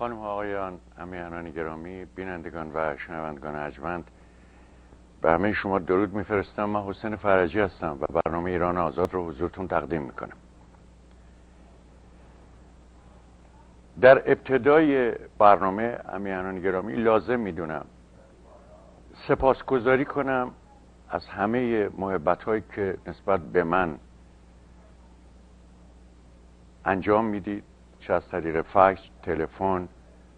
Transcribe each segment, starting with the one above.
خانم ها آقایان، امیهنان گرامی، بینندگان و شنوندگان ارجمند، به همه شما درود میفرستم. من حسین فرجی هستم و برنامه ایران آزاد رو حضورتون تقدیم میکنم. در ابتدای برنامه امیهنان گرامی لازم میدونم سپاسگزاری کنم از همه محبت‌هایی که نسبت به من انجام میدید، چه از طریق فکس، تلفن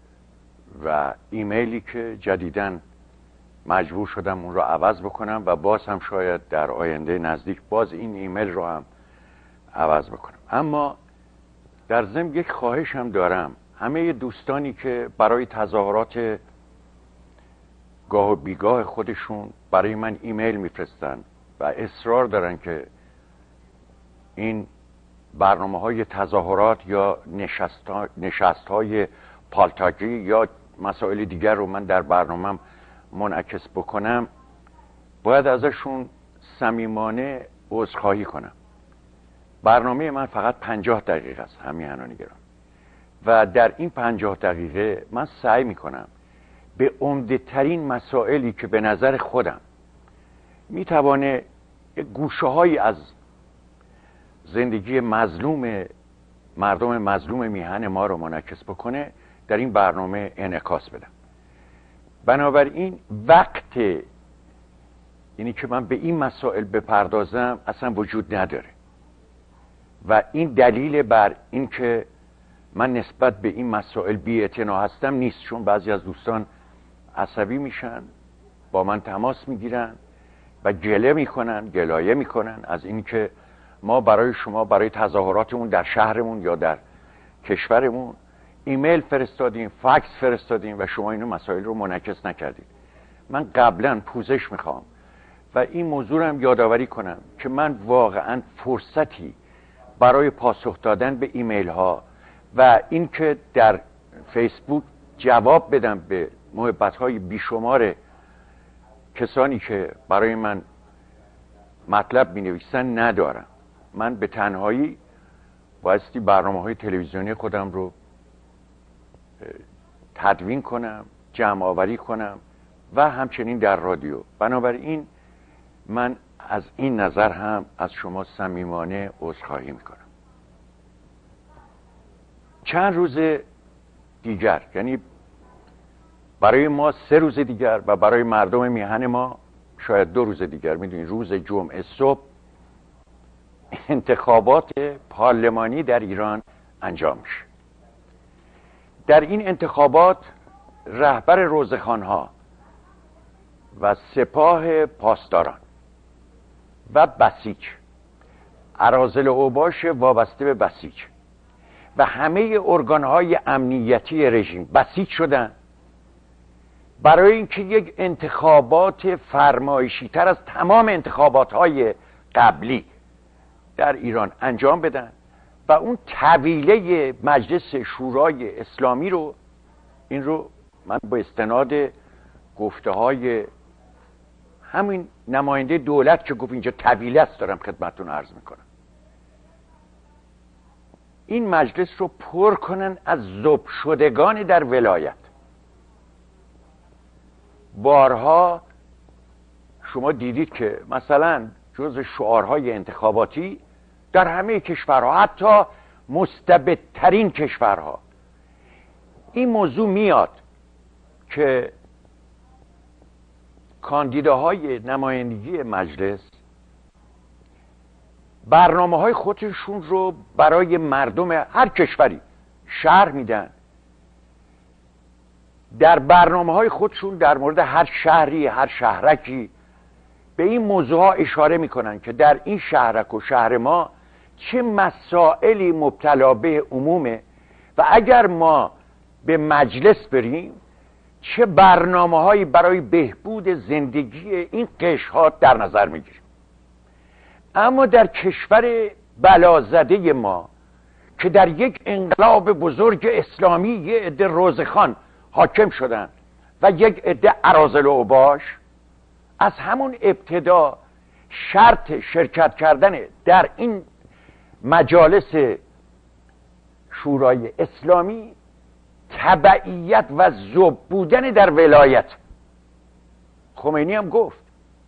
و ایمیلی که جدیداً مجبور شدم اون رو عوض بکنم و باز هم شاید در آینده نزدیک باز این ایمیل رو هم عوض بکنم. اما در ضمن یک خواهش هم دارم، همه دوستانی که برای تظاهرات گاه و بیگاه خودشون برای من ایمیل میفرستن و اصرار دارن که این برنامه‌های تظاهرات یا نشست‌های پالتاقی یا مسائل دیگر رو من در برنامه‌ام منعکس بکنم، باید ازشون صمیمانه عذرخواهی کنم. برنامه من فقط 50 دقیقه است همیهنان گرامی و در این 50 دقیقه من سعی میکنم به عمده ترین مسائلی که به نظر خودم میتوانه گوشه هایی از زندگی مردم مظلوم میهن ما رو منعکس بکنه در این برنامه انعکاس بدم. بنابراین وقت یعنی که من به این مسائل بپردازم اصلا وجود نداره و این دلیل بر این که من نسبت به این مسائل بی‌اعتنا هستم نیست، چون بعضی از دوستان عصبی میشن، با من تماس میگیرن و گلایه میکنن از این که ما برای شما برای تظاهراتمون در شهرمون یا در کشورمون ایمیل فرستادیم، فکس فرستادیم و شما اینو مسائل رو منعکس نکردید. من قبلا پوزش میخوام و این موضوع رو هم یادآوری کنم که من واقعا فرصتی برای پاسخ دادن به ایمیل ها و این که در فیسبوک جواب بدم به محبت های بیشمار کسانی که برای من مطلب می نویسن ندارم. من به تنهایی بایستی برنامه های تلویزیونی خودم رو تدوین کنم، جمع آوری کنم و همچنین در رادیو. بنابراین من از این نظر هم از شما صمیمانه عذرخواهی میکنم. چند روز دیگر، یعنی برای ما 3 روز دیگر و برای مردم میهن ما شاید 2 روز دیگر، میدونید روز جمعه صبح انتخابات پارلمانی در ایران انجام میشه. در این انتخابات رهبر روزخوان‌ها و سپاه پاسداران و بسیج، اراذل اوباش وابسته به بسیج و همه ارگان‌های امنیتی رژیم بسیج شدن برای اینکه یک انتخابات فرمایشی تر از تمام انتخابات‌های قبلی در ایران انجام بدن و اون طویله مجلس شورای اسلامی رو، این رو من با استناد گفته های همین نماینده دولت که گفت اینجا طویله است دارم خدمتتون عرض میکنم، این مجلس رو پر کنن از ذوب شدگان در ولایت. بارها شما دیدید که مثلا جز شعارهای انتخاباتی در همه کشورها، حتی مستبدترین کشورها، این موضوع میاد که کاندیداهای نمایندگی مجلس برنامه‌های خودشون رو برای مردم هر کشوری شرح میدن. در برنامه‌های خودشون در مورد هر شهری، هر شهرکی به این موضوعها اشاره میکنن که در این شهرک و شهر ما چه مسائلی مبتلا به عمومه و اگر ما به مجلس بریم چه برنامه‌هایی برای بهبود زندگی این قشرها در نظر میگیریم. اما در کشور بلازده ما که در یک انقلاب بزرگ اسلامی یه عده روزخوان حاکم شدن و یک عده اراذل اوباش، از همون ابتدا شرط شرکت کردن در این مجالس شورای اسلامی تبعیت و ذوب بودن در ولایت. خمینی هم گفت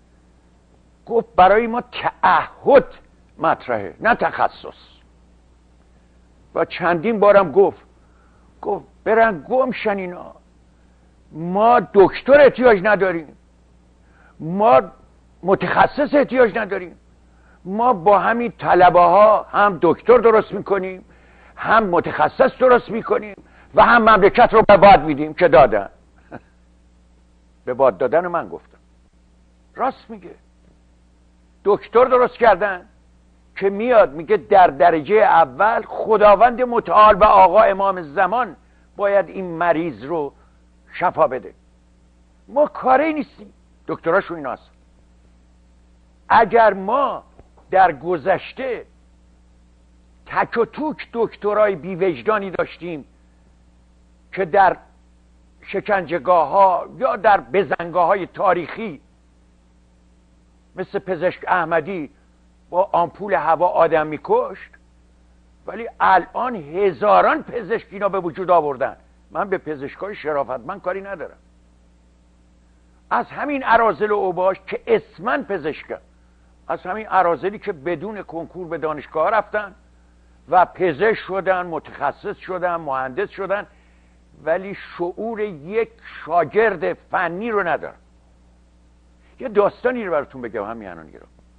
برای ما تعهد مطرحه نه تخصص. و چندین بارم گفت برن گمشن اینا. ما دکتر احتیاج نداریم، ما متخصص احتیاج نداریم، ما با همین طلبه ها هم دکتر درست میکنیم، هم متخصص درست میکنیم و هم مملکت رو به باد میدیم که دادن. به باد دادن من گفتم. راست میگه. دکتر درست کردن که میاد میگه در درجه اول خداوند متعال و آقا امام زمان باید این مریض رو شفا بده. ما کاری نیستیم. دکتراشو ایناست. اگر ما در گذشته تک و توک دکترای بی وجدانی داشتیم که در شکنجهگاه ها یا در بزنگاه های تاریخی مثل پزشک احمدی با آمپول هوا آدم میکشت، ولی الان هزاران پزشک اینا به وجود آوردن. من به پزشکای شرافتمند کاری ندارم. از همین اراذل و اوباش که اسمن پزشکن، از همین اراذلی که بدون کنکور به دانشگاه رفتن و پزشک شدن، متخصص شدن، مهندس شدن، ولی شعور یک شاگرد فنی رو ندارن. یه داستانی رو براتون بگم همین الان.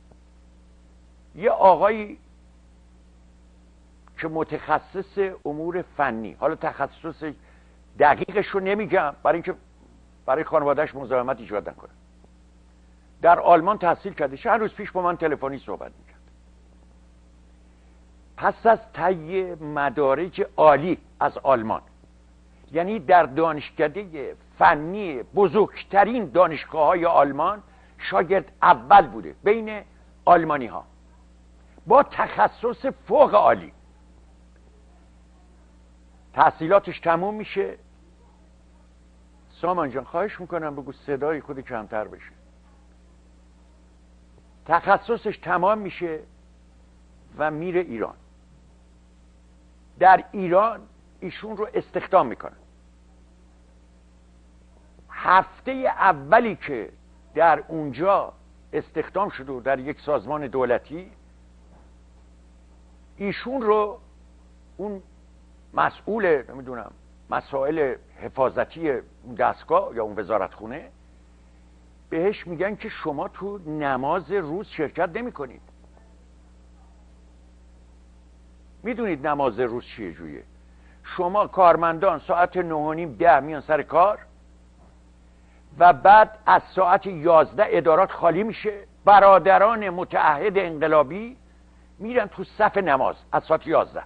یه آقایی که متخصص امور فنی، حالا تخصص دقیقش رو نمیگم برای اینکه برای خانوادهش مزاحمت ایجاد نکنه، در آلمان تحصیل کرده. چند روز پیش با من تلفنی صحبت میکرد. پس از طی مدارج عالی از آلمان، یعنی در دانشکده فنی بزرگترین دانشگاه های آلمان شاگرد اول بوده بین آلمانی ها، با تخصص فوق عالی. تحصیلاتش تموم میشه. سامان جان خواهش میکنم بگو صدای خود کمتر بشه. تخصصش تمام میشه و میره ایران. در ایران ایشون رو استخدام میکنن. هفته اولی که در اونجا استخدام شده و در یک سازمان دولتی، ایشون رو اون مسئول نمیدونم مسائل حفاظتی اون دستگاه یا اون وزارتخونه بهش میگن که شما تو نماز روز شرکت نمی کنید. میدونید نماز روز چیه جویه؟ شما کارمندان ساعت 9:30 میان سر کار و بعد از ساعت 11 ادارات خالی میشه. برادران متعهد انقلابی میرن تو صف نماز از ساعت 11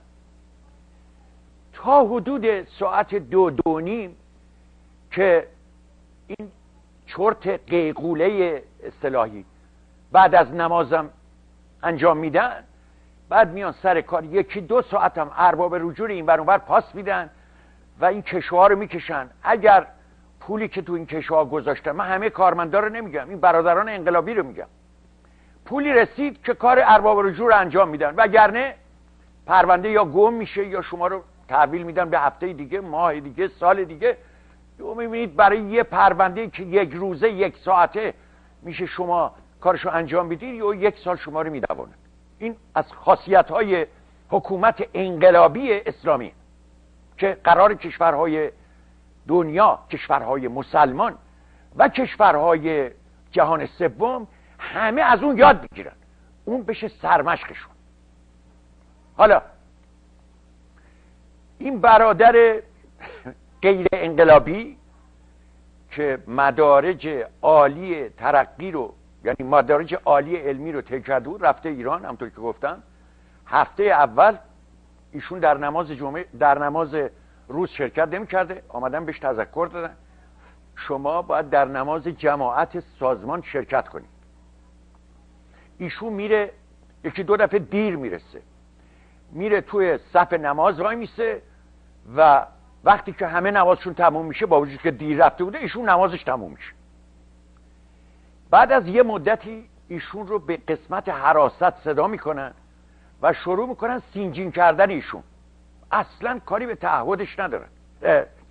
تا حدود ساعت 2:30 که این چرت قیقوله اصطلاحی بعد از نمازم انجام میدن. بعد میان سر کار 1-2 ساعت هم ارباب رجوع این ور اون ور پاس میدن و این کشوها رو میکشن. اگر پولی که تو این کشوها گذاشتن، من همه کارمندا رو نمیگم، این برادران انقلابی رو میگم، پولی رسید که کار ارباب رجوع رو انجام میدن، وگرنه پرونده یا گم میشه یا شما رو تحویل میدن به هفته دیگه، ماه دیگه، سال دیگه. تو میبینید برای یه پرونده که 1 روزه 1 ساعته میشه شما کارشو انجام بدید یا 1 سال شما رو میدوانه. این از خاصیت‌های حکومت انقلابی اسلامی که قرار کشورهای دنیا، کشورهای مسلمان و کشورهای جهان سوم همه از اون یاد بگیرن، اون بشه سرمشقشون. حالا این برادر غیر انقلابی که مدارج عالی ترقی رو، یعنی مدارج عالی علمی رو طی کرده بود، رفته ایران. همونطور که گفتم هفته اول ایشون در نماز جمعه، در نماز روز شرکت نمی‌کرده. آمدن بهش تذکر دادن شما باید در نماز جماعت سازمان شرکت کنید. ایشون میره 1-2 دفعه دیر میرسه، میره توی صف نماز وای میسه و وقتی که همه نمازشون تموم میشه، با وجود که دیر رفته بوده، ایشون نمازش تموم میشه. بعد از یه مدتی ایشون رو به قسمت حراست صدا میکنن و شروع میکنن سینجین کردن ایشون. اصلا کاری به تعهدش ندارن،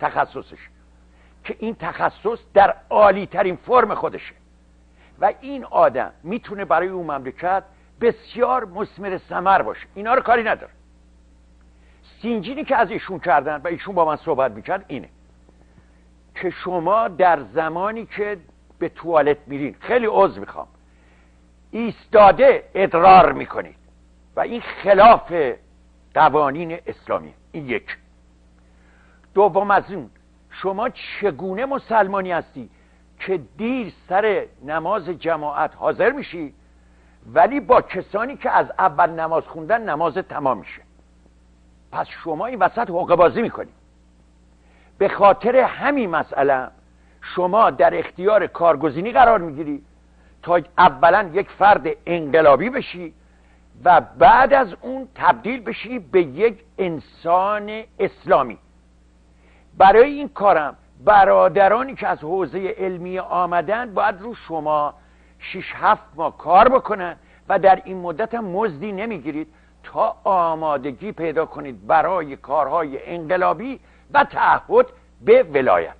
تخصصش، که این تخصص در عالی ترین فرم خودشه و این آدم میتونه برای اون مملکت بسیار مثمر ثمر باشه. اینا رو کاری نداره. سینجینی که از ایشون کردن و ایشون با من صحبت میکرد اینه که شما در زمانی که به توالت میرین، خیلی عذر میخوام، ایستاده ادرار میکنید و این خلاف قوانین اسلامی. این یک. دوم از اون، شما چگونه مسلمانی هستی که دیر سر نماز جماعت حاضر میشی ولی با کسانی که از اول نماز خوندن نماز تمام میشه؟ پس شما این وسط حقه بازی میکنی. به خاطر همین مسئله شما در اختیار کارگزینی قرار میگیری تا اولا یک فرد انقلابی بشی و بعد از اون تبدیل بشی به یک انسان اسلامی. برای این کارم برادرانی که از حوزه علمی آمدن باید رو شما 6-7 ماه کار بکنن و در این مدت هم مزدی نمیگیرید تا آمادگی پیدا کنید برای کارهای انقلابی و تعهد به ولایت.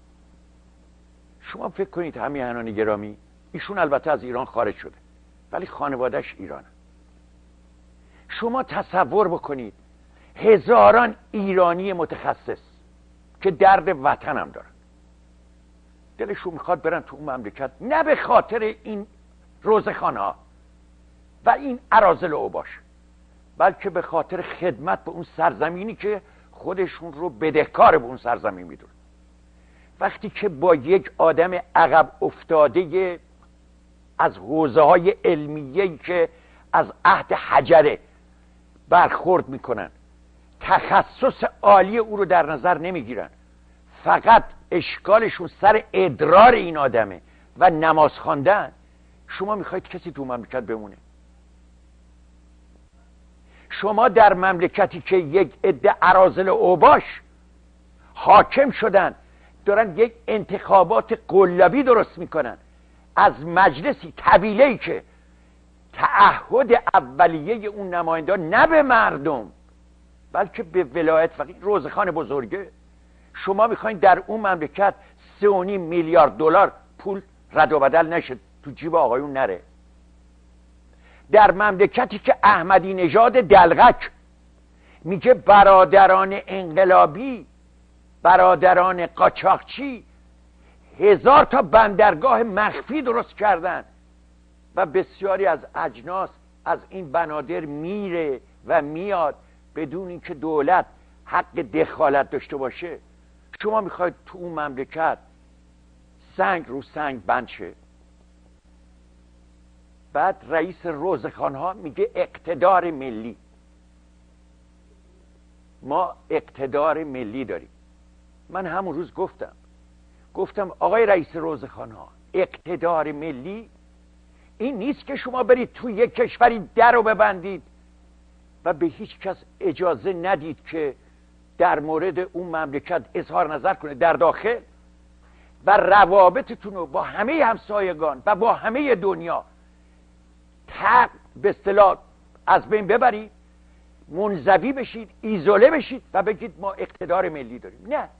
شما فکر کنید همیهنان گرامی، ایشون البته از ایران خارج شده ولی خانوادهش ایرانه. شما تصور بکنید هزاران ایرانی متخصص که درد وطن هم دارن، دلشون میخواد برن تو اون مملکت، نه به خاطر این روزخانه ها و این اراذل اوباش، بلکه به خاطر خدمت به اون سرزمینی که خودشون رو بدهکار به اون سرزمین میدونن. وقتی که با یک آدم عقب افتاده از حوزه های علمیه‌ای که از عهد حجره برخورد میکنن، تخصص عالی او رو در نظر نمیگیرن، فقط اشکالشون سر ادرار این آدمه و نماز خواندن، شما میخواید کسی تو مملکت بمونه؟ شما در مملکتی که یک عده اراذل اوباش حاکم شدن دارن یک انتخابات قلابی درست میکنن از مجلسی طویله‌ای که تعهد اولیه اون نمایندگان نه به مردم بلکه به ولایت فقیه روزخان بزرگه. شما میخواین در اون مملکت 3.5 میلیارد دلار پول رد و بدل نشه تو جیب آقایون نره؟ در مملکتی که احمدی نژاد دلغک میگه برادران انقلابی، برادران قاچاقچی 1000 تا بندرگاه مخفی درست کردن و بسیاری از اجناس از این بنادر میره و میاد بدون اینکه دولت حق دخالت داشته باشه، شما میخواید تو اون مملکت سنگ رو سنگ بند شه؟ بعد رئیس روزخانها میگه اقتدار ملی. ما اقتدار ملی داریم. من همون روز گفتم آقای رئیس روزخانها، اقتدار ملی این نیست که شما برید تو یک کشوری در رو ببندید و به هیچ کس اجازه ندید که در مورد اون مملکت اظهار نظر کنه در داخل و روابطتون رو با همه همسایگان و با همه دنیا به اصطلاح از بین ببرید، منزوی بشید، ایزوله بشید و بگید ما اقتدار ملی داریم. نه،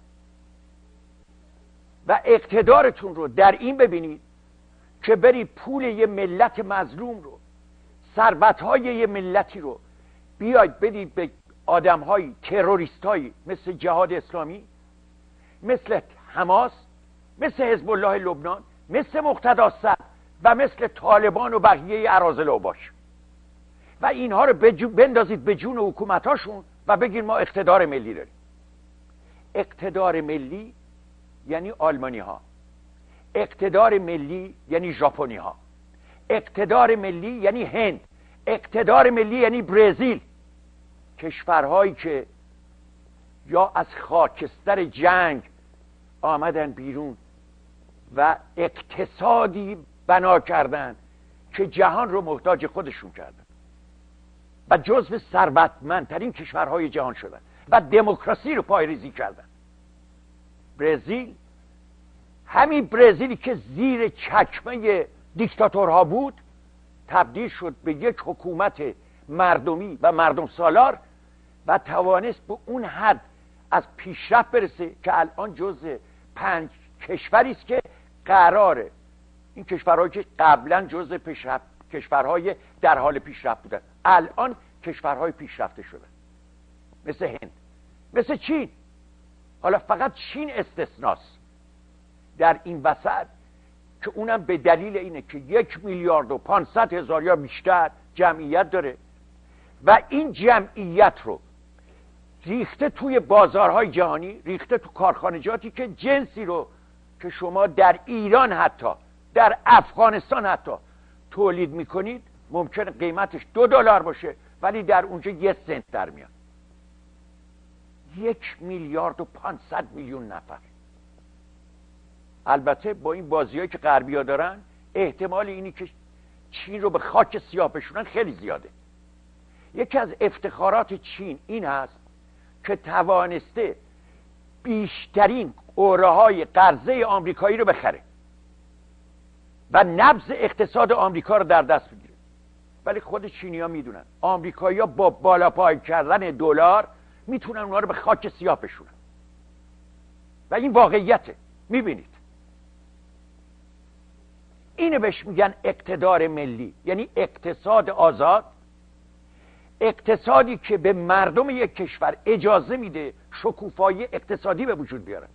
و اقتدارتون رو در این ببینید که برید پول یه ملت مظلوم رو، ثروت‌های یه ملتی رو بیاید بدید به آدم‌های تروریستایی مثل جهاد اسلامی، مثل حماس، مثل حزب الله لبنان، مثل مقتدا صدر و مثل طالبان و بقیه اراذل اوباش، و اینها رو بندازید به جون حکومتاشون و بگید ما اقتدار ملی داریم. اقتدار ملی یعنی آلمانی ها، اقتدار ملی یعنی ژاپنی ها، اقتدار ملی یعنی هند، اقتدار ملی یعنی برزیل. کشورهایی که یا از خاکستر جنگ آمدن بیرون و اقتصادی بنا کردن که جهان رو محتاج خودشون کردن و جزو ثروتمندترین کشورهای جهان شدن و دموکراسی رو پایه‌ریزی کردن. برزیل، همین برزیلی که زیر چکمه دیکتاتورها بود، تبدیل شد به یک حکومت مردمی و مردم سالار و توانست به اون حد از پیشرفت برسه که الان جزء 5 کشوری است که قراره، این کشورهایی که قبلا جزء کشورهای در حال پیشرفت بودن الان کشورهای پیشرفته شدن، مثل هند، مثل چین. حالا فقط چین استثناست در این وسط که اونم به دلیل اینه که 1,500,000,000 یا بیشتر جمعیت داره و این جمعیت رو ریخته توی بازارهای جهانی، ریخته تو کارخانجاتی که جنسی رو که شما در ایران حتی در افغانستان حتی تولید میکنید ممکنه قیمتش $2 باشه ولی در اونجا 1 سنت در میاد. 1,500,000,000 نفر. البته با این بازیایی که غربی‌ها دارن احتمال اینی که چین رو به خاک سیاه بشونن خیلی زیاده. یکی از افتخارات چین این هست که توانسته بیشترین قره‌های قرضه آمریکایی رو بخره و نبض اقتصاد آمریکا رو در دست بگیره. ولی خود چینی‌ها میدونن آمریکایی‌ها با بالا پای کردن دلار میتونن اونا رو به خاک سیاه بشونن و این واقعیته. میبینید اینو بهش میگن اقتدار ملی، یعنی اقتصاد آزاد، اقتصادی که به مردم یک کشور اجازه میده شکوفایی اقتصادی به وجود بیارن.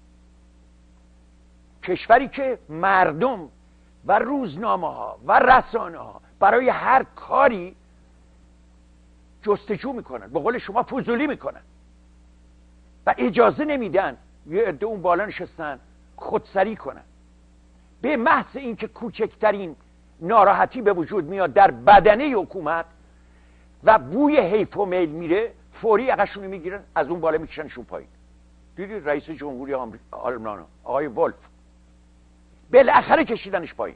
کشوری که مردم و روزنامه ها و رسانه ها برای هر کاری جستجو میکنن، به قول شما فضولی میکنن و اجازه نمیدن یه عده اون بالا نشستن خودسری کنن. به محض اینکه کوچکترین ناراحتی به وجود میاد در بدنه حکومت و بوی حیف و میل میره، فوری عقشونو میگیرن از اون بالا میکشنشون پایین. دیدید رئیس جمهوری آلمان آقای ولف بالاخره کشیدنش پایین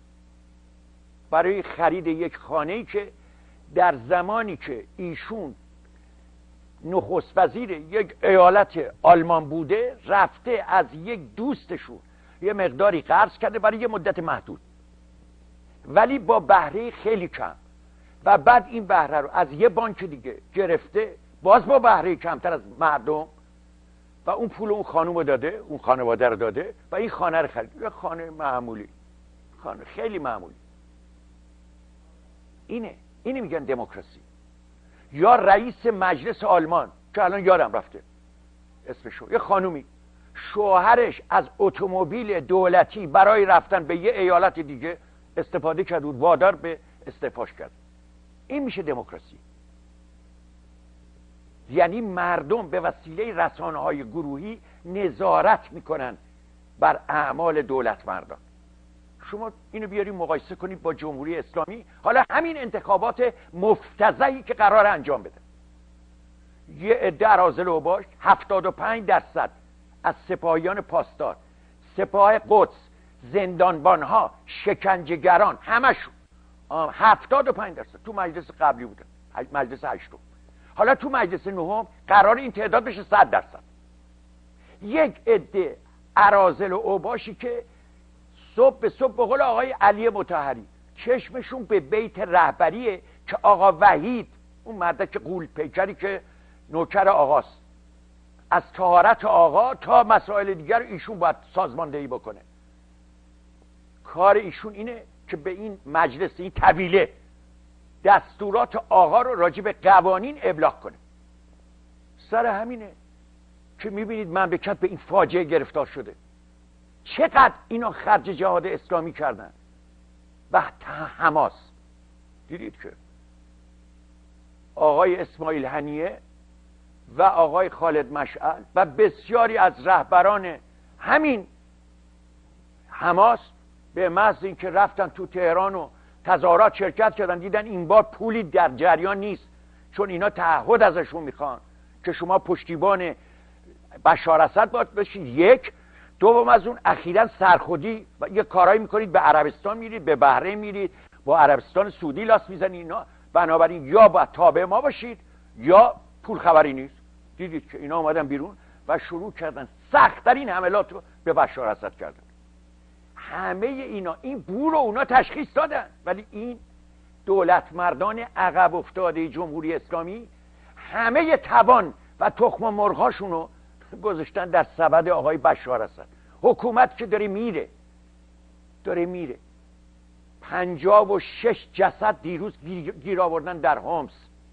برای خرید یک خانه‌ای که در زمانی که ایشون نخست وزیر یک ایالت آلمان بوده رفته از یک دوستشون یه مقداری قرض کرده برای یه مدت محدود ولی با بهره خیلی کم و بعد این بهره رو از یه بانک دیگه گرفته باز با بهره کمتر از مردم و اون پول اون خانوم رو داده، اون خانواده رو داده و این خانه رو خرید. یه خانه معمولی، خانه خیلی معمولی. اینه میگن دموکراسی. یا رئیس مجلس آلمان که الان یادم رفته اسمشو، یه خانومی شوهرش از اتومبیل دولتی برای رفتن به یه ایالت دیگه استفاده کرد و وادار به استعفاش کرد. این میشه دموکراسی. یعنی مردم به وسیله رسانه‌های گروهی نظارت میکنن بر اعمال دولت مردان. شما اینو بیاریم مقایسه کنید با جمهوری اسلامی. حالا همین انتخابات مفتضحی که قرار انجام بده، یه عده اراذل اوباش 75% از سپاهیان پاسدار، سپاه قدس، زندانبانها، شکنجهگران، همشون 75% تو مجلس قبلی بودن، مجلس 8. حالا تو مجلس 9 قرار این تعداد بشه 100%. یک عده اراذل و اوباشی که صبح به صبح به قول آقای علی مطهری چشمشون به بیت رهبریه که آقا وحید، اون مردک غول پیکری که نوکر آقاست، از طهارت آقا تا مسائل دیگر ایشون باید سازماندهی بکنه. کار ایشون اینه که به این مجلس، این طویله، دستورات آقا رو راجع به قوانین ابلاغ کنه. سر همینه که میبینید مملکت به این فاجعه گرفتار شده. چقدر اینا خرج جهاد اسلامی کردن و حماس. دیدید که آقای اسماعیل هنیه و آقای خالد مشعل و بسیاری از رهبران همین حماس به محض اینکه رفتن تو تهران و تظاهرات شرکت کردن، دیدن این بار پولی در جریان نیست، چون اینا تعهد ازشون میخوان که شما پشتیبان بشار اسد باید بشید. یک دوم از اون اخیراً سرخودی و یه کارایی میکنید، به عربستان میرید، به بحرین میرید، با عربستان سعودی لاس میزنید. اینا بنابراین یا باید تابع ما باشید یا پول خبری نیست. دیدید که اینا اومدن بیرون و شروع کردن سخت‌ترین حملات رو به بشار اسد کردن. همه اینا، این بو رو اونا تشخیص دادن، ولی این دولت مردان عقب افتاده جمهوری اسلامی همه توان و تخم مرغاشونو گذاشتن در سبد آقای بشار اسد. حکومت که داره میره 56 جسد دیروز گیر آوردن در هومس،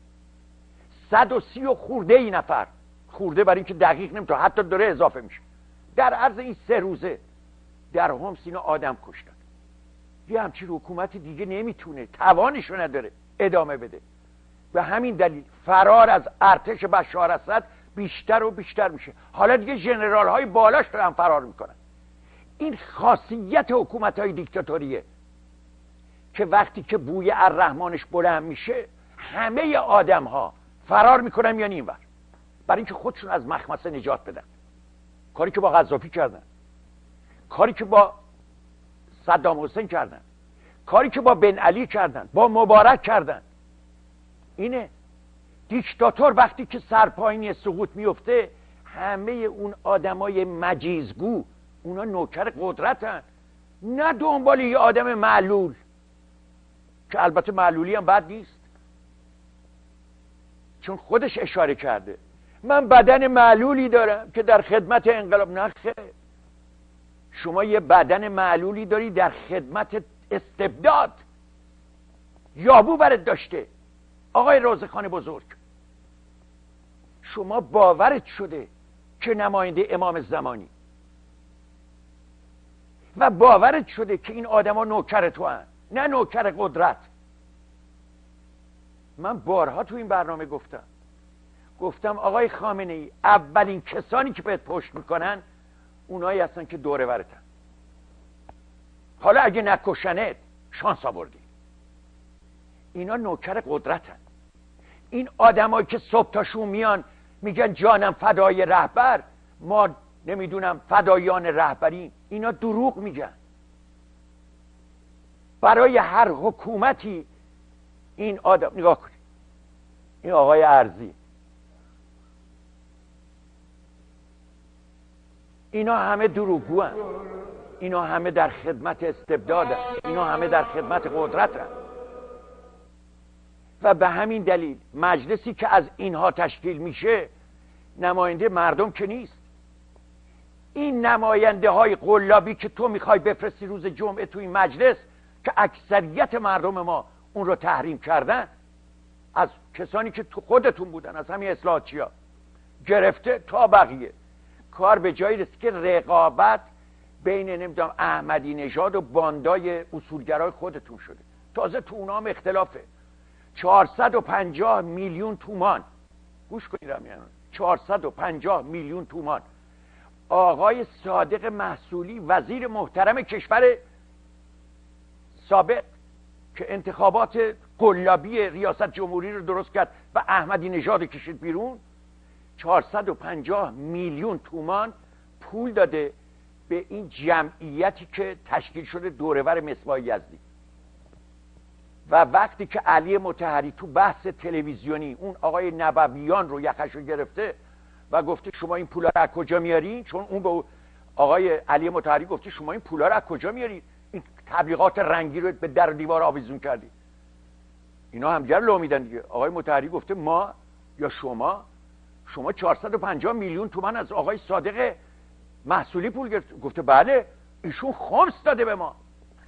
130 خورده نفر، خورده برای اینکه دقیق نمیتونه، حتی داره اضافه میشه، در عرض این 3 روزه در هومس اینا آدم کشتن. یه همچین حکومت دیگه نمیتونه، توانشو نداره ادامه بده. به همین دلیل فرار از ارتش بشار اسد بیشتر و بیشتر میشه. حالا دیگه ژنرال های بالاش دارن فرار میکنن. این خاصیت حکومت های دیکتاتوریه که وقتی که بوی الرحمنش بلند میشه همه آدم ها فرار میکنن میان اینور، برای اینکه خودشون از مخمصه نجات بدن. کاری که با قذافی کردن، کاری که با صدام حسین کردن، کاری که با بن علی کردن، با مبارک کردن. اینه دیکتاتور وقتی که سرپاینی سقوط میفته همه اون آدمای مجیزگو اونا نوکر قدرتن، نه دنبال یه آدم معلول که البته معلولی هم بد نیست، چون خودش اشاره کرده من بدن معلولی دارم که در خدمت انقلاب. نه خیر، شما یه بدن معلولی داری در خدمت استبداد. یابو برات داشته آقای رازخان بزرگ، شما باورت شده که نماینده امام زمانی و باورت شده که این آدما نوکر تو هن، نه نوکر قدرت. من بارها تو این برنامه گفتم آقای خامنه ای اولین کسانی که بهت پشت میکنن اونایی هستن که دوره ورتن. حالا اگه نکشنت شانس آوردی. اینا نوکر قدرتن. این آدمایی که صبح تاشون میان میگن جانم فدای رهبر، ما نمیدونم فدایان رهبریم، اینا دروغ میگن. برای هر حکومتی این آدم، نگاه کنید این آقای ارزی، اینا همه دروغگو هن. اینا همه در خدمت استبدادن، اینا همه در خدمت قدرتن. و به همین دلیل مجلسی که از اینها تشکیل میشه نماینده مردم که نیست. این نماینده های قلابی که تو میخوای بفرستی روز جمعه تو این مجلس که اکثریت مردم ما اون رو تحریم کردن، از کسانی که تو خودتون بودن، از همین اصلاحاتچیا گرفته تا بقیه، کار به جایی رسید که رقابت بین نمیدونم احمدی نژاد و باندای اصولگرای خودتون شده. تازه تو اونا هم اختلافه. 450 میلیون تومان، گوش کنید همین، 450 میلیون تومان آقای صادق محصولی وزیر محترم کشور سابق که انتخابات قلابی ریاست جمهوری رو درست کرد و احمدی نژاد کشید بیرون، 450 میلیون تومان پول داده به این جمعیتی که تشکیل شده دورور مصباح یزدی. و وقتی که علی مطهری تو بحث تلویزیونی اون آقای نبویان رو یخش رو گرفته و گفته شما این پولا رو از کجا میارین، چون اون به آقای علی مطهری گفته شما این پولا رو از کجا میارین، این تبلیغات رنگی رو به در و دیوار آویزون کردی. اینا همجر لو میدن دیگه. آقای مطهری گفته ما یا شما 450 میلیون تومان از آقای صادق محصولی پول گرفت. گفته بله ایشون خمس داده به ما.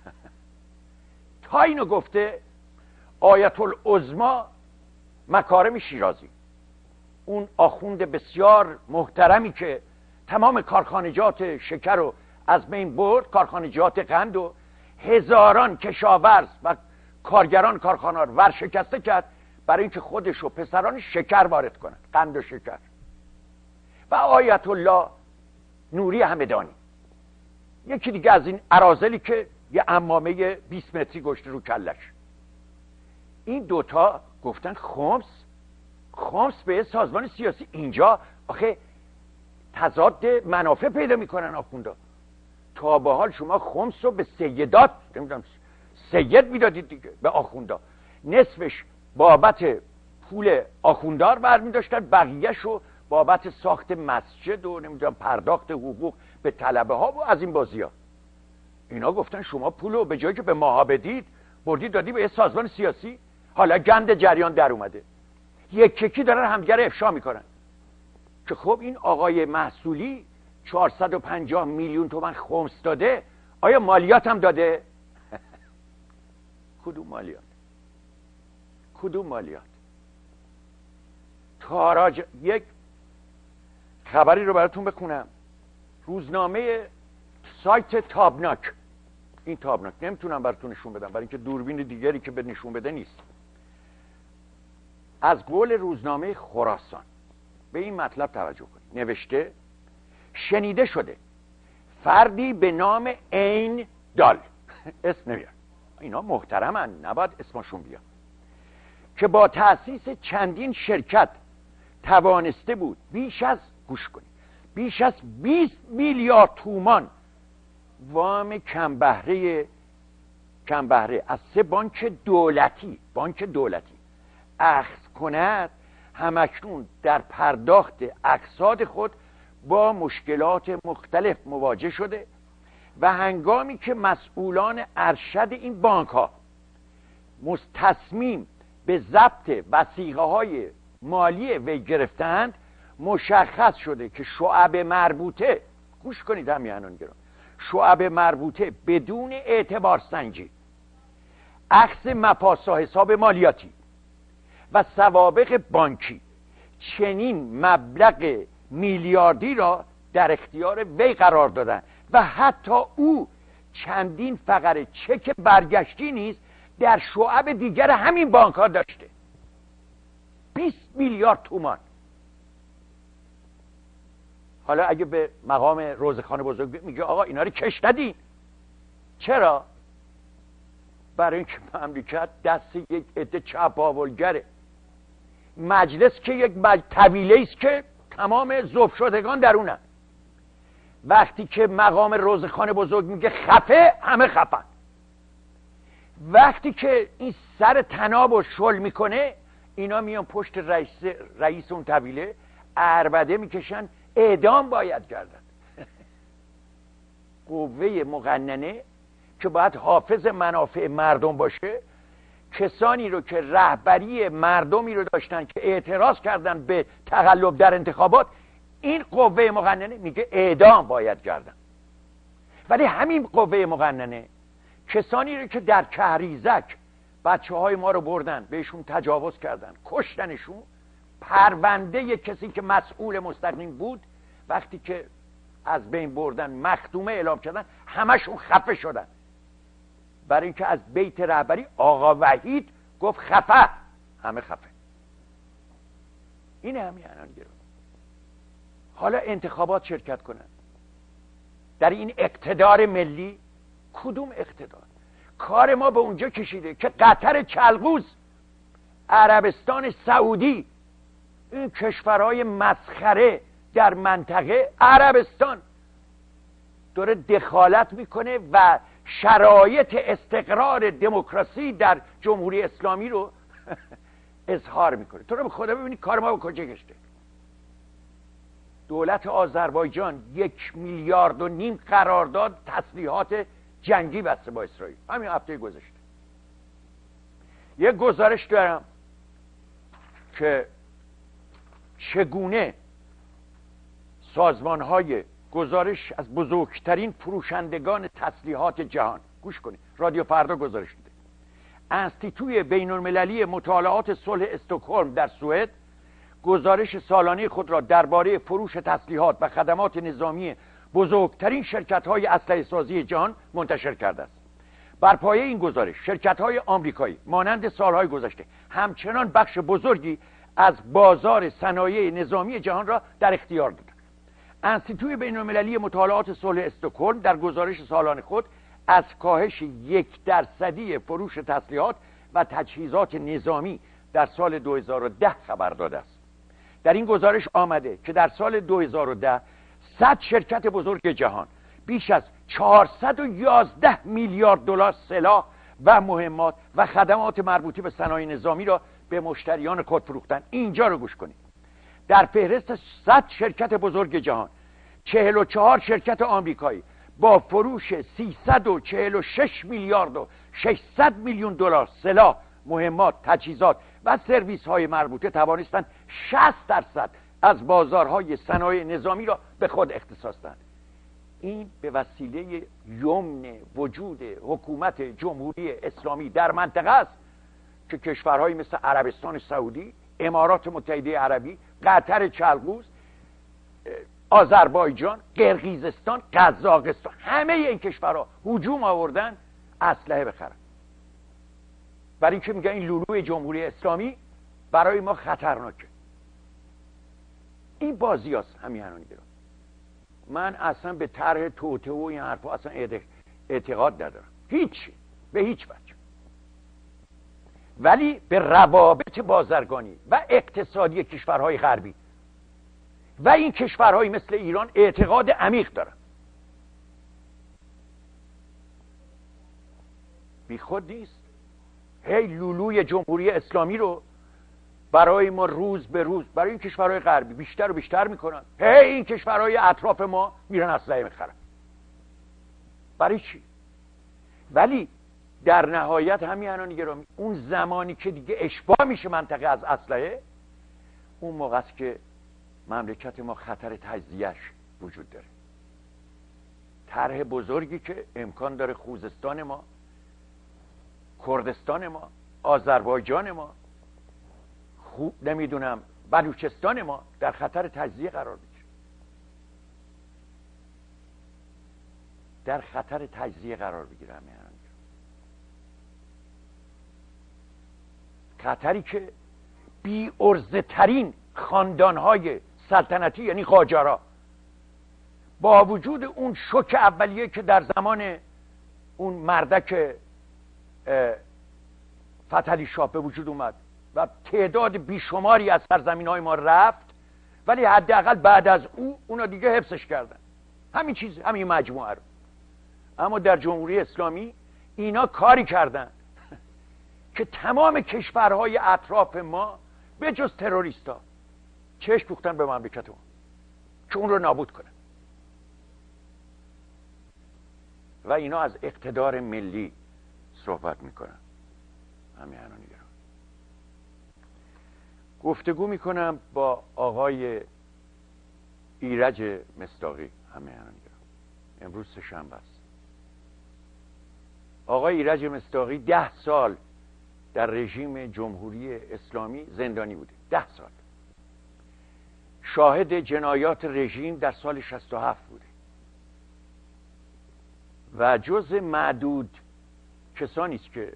تا اینو گفته آیت العظما مکارم شیرازی، اون آخوند بسیار محترمی که تمام کارخانجات شکر رو از بین برد، کارخانجات قند و هزاران کشاورز و کارگران کارخانه رو ورشکسته کرد برای اینکه خودش و پسران شکر وارد کنند، قند و شکر. و آیت الله نوری همدانی، یکی دیگه از این اراذلی که یه عمامه 20 متری گشته رو کلش. این دوتا گفتن خمس به سازمان سیاسی. اینجا آخه تضاد منافع پیدا میکنن آخوندا. تا به حال شما خمس رو به سیدات، نمیدونم سید میدادید دیگه به آخوندا، نصفش بابت پول آخوندار برمیداشتن، بقیهش رو بابت ساخت مسجد و نمیدونم پرداخت حقوق به طلبه ها و از این بازی ها. اینا گفتن شما پولو به جایی که به ماها بدید بردید دادی به یه سازمان سیاسی. حالا گند جریان در اومده، یکی دارن همدیگه رو افشا میکنن. که خب این آقای محصولی 450 میلیون تومان خمس داده، آیا مالیات هم داده؟ کدوم مالیات؟ کدوم مالیات؟ تاراج یک خبری رو براتون بخونم. روزنامه سایت تابناک، این تابناک نمیتونم براتون نشون بدم برای اینکه دوربین دیگری که به نشون بده نیست. از قول روزنامه خراسان به این مطلب توجه کنید. نوشته شنیده شده فردی به نام عین دال اسم نمیاد، اینا محترمن نباید اسمشون بیاد، که با تأسیس چندین شرکت توانسته بود گوش کنید بیش از 20 میلیارد تومان وام کم بهره از 3 بانک دولتی اخذ کند، همکنون در پرداخت اقساط خود با مشکلات مختلف مواجه شده و هنگامی که مسئولان ارشد این بانک ها تصمیم به ضبط وثیقه های مالی وی گرفتند، مشخص شده که شعب مربوطه، گوش کنید همیهنان گرامی، شعب مربوطه بدون اعتبار سنجی، اخذ مپاسا حساب مالیاتی و سوابق بانکی چنین مبلغ میلیاردی را در اختیار وی قرار دادن و حتی او چندین فقره چک برگشتی نیز در شعب دیگر همین بانک ها داشته. 20 میلیارد تومان. حالا اگه به مقام روزخان بزرگ میگه آقا اینا رو کش ندین، چرا؟ برای اینکه مملکت دست یک عده چپاولگره، مجلس که یک طویله است که تمام ذوب شدگان درونه. وقتی که مقام روزخان بزرگ میگه خفه، همه خفن. وقتی که این سر طناب رو شل میکنه، اینا میان پشت رئیس اون طویله عربده میکشن، اعدام باید گردن. قوه مقننه که باید حافظ منافع مردم باشه، کسانی رو که رهبری مردمی رو داشتن که اعتراض کردن به تقلب در انتخابات، این قوه مقننه میگه اعدام باید گردن. ولی همین قوه مقننه کسانی رو که در کهریزک بچه های ما رو بردن، بهشون تجاوز کردن، کشتنشون، پرونده کسی که مسئول مستقیم بود وقتی که از بین بردن، مختومه اعلام کردن، همشون خفه شدن. برای اینکه از بیت رهبری آقا وحید گفت خفه، همه خفه. این همین الان گرفت. حالا انتخابات شرکت کنن در این اقتدار ملی. کدوم اقتدار؟ کار ما به اونجا کشیده که قطر چلغوز، عربستان سعودی، این کشورهای مسخره در منطقه، عربستان داره دخالت میکنه و شرایط استقرار دموکراسی در جمهوری اسلامی رو اظهار میکنه. تو رو به خدا ببینید کار ما به کجا کشته. دولت آذربایجان 1.5 میلیارد قرارداد تسلیحات جنگی بسته با اسرائیل همین هفته گذشته. یک گزارش دارم که چگونه سازمان‌های گزارش از بزرگترین فروشندگان تسلیحات جهان، گوش کنید، رادیو فردا گزارش میده، انستیتوی بین‌المللی مطالعات صلح استکهلم در سوئد گزارش سالانه خود را درباره فروش تسلیحات و خدمات نظامی بزرگترین شرکت‌های اسلحه سازی جهان منتشر کرده است. بر پایه این گزارش شرکت‌های آمریکایی مانند سالهای گذشته همچنان بخش بزرگی از بازار صنایع نظامی جهان را در اختیار دادند. انستیتوی بین‌المللی مطالعات صلح استکهلم در گزارش سالانه خود از کاهش 1% فروش تسلیحات و تجهیزات نظامی در سال 2010 خبر داده است. در این گزارش آمده که در سال 2010 100 شرکت بزرگ جهان بیش از 411 میلیارد دلار سلاح و مهمات و خدمات مربوطه به صنایع نظامی را به مشتریان خود فروختند. اینجا رو گوش کنید. در فهرست 100 شرکت بزرگ جهان 44 شرکت آمریکایی با فروش 346 میلیارد و 600 میلیون دلار سلاح، مهمات، تجهیزات و سرویس های مربوطه توانستند 60% از بازارهای صنایع نظامی را به خود اختصاص دهند. این به وسیله یمن وجود حکومت جمهوری اسلامی در منطقه است که کشورهایی مثل عربستان سعودی، امارات متحده عربی، قطر چلغوز، آذربایجان، قرقیزستان، قزاقستان، همه این کشورها هجوم آوردن اسلحه بخرن. برای اینکه میگن این لولوی جمهوری اسلامی برای ما خطرناکه. این بازی هست همیهنانی گرام. من اصلا به طرح توطئه و این حرفا اصلا اعتقاد ندارم، به هیچ وجه. ولی به روابط بازرگانی و اقتصادی کشورهای غربی و این کشورهای مثل ایران اعتقاد عمیق دارم. بی خود نیست. هی لولوی جمهوری اسلامی رو برای ما روز به روز برای این کشورهای غربی بیشتر و بیشتر میکنن. هی این کشورهای اطراف ما میرن اسلحه میخرن. برای چی؟ ولی در نهایت همیهنان گرامی، اون زمانی که دیگه اشباع میشه منطقه از اسلحه، اون موقع است که مملکت ما خطر تجزیه‌اش وجود داره. طرح بزرگی که امکان داره خوزستان ما، کردستان ما، آذربایجان ما، نمیدونم بلوچستان ما در خطر تجزیه قرار بگیره. در خطر تجزیه قرار بگیره. خطری که بی ارزه ترین خاندانهای سلطنتی یعنی قاجارا با وجود اون شوک اولیه که در زمان اون مردک فتحعلی شاه به وجود اومد و تعداد بیشماری از سرزمین‌های ما رفت، ولی حداقل بعد از اونا دیگه حفظش کردن. همین چیز، همین مجموعه رو. اما در جمهوری اسلامی اینا کاری کردن که تمام کشورهای اطراف ما به جز تروریستا چشم دوختن به مملکت ما که اون رو نابود کنن. و اینا از اقتدار ملی صحبت میکنن. همیهنانی گرام، گفتگو میکنم با آقای ایرج مصداقی. همیهنانی گرام، امروز سه‌شنبه است. آقای ایرج مصداقی 10 سال در رژیم جمهوری اسلامی زندانی بوده. 10 سال شاهد جنایات رژیم در سال 67 بوده و جز معدود کسانی است که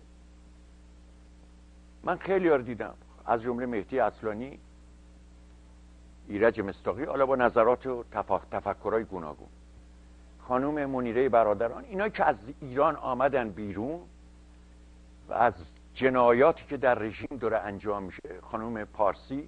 من خیلی ها رو دیدم، از جمله مهدی اصلانی، ایرج مصداقی، حالا با نظرات و تفکرهای گوناگون، خانم منیره برادران، اینا که از ایران آمدن بیرون و از جنایاتی که در رژیم داره انجام میشه، خانم پارسی،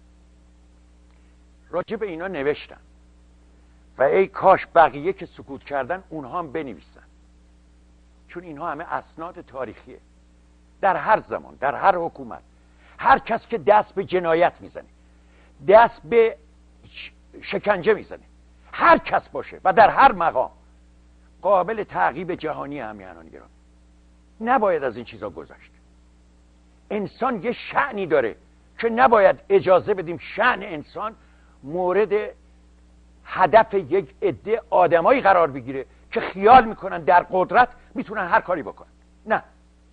راجع به اینا نوشتن و ای کاش بقیه که سکوت کردن اونها هم بنویسن، چون اینها همه اسناد تاریخیه. در هر زمان، در هر حکومت، هر کس که دست به جنایت میزنه، دست به شکنجه میزنه، هر کس باشه و در هر مقام، قابل تعقیب جهانی همیهنان گرام، نباید از این چیزا گذشت. انسان یه شأنی داره که نباید اجازه بدیم شأن انسان مورد هدف یک عده آدمایی قرار بگیره که خیال میکنن در قدرت میتونن هر کاری بکنن. نه.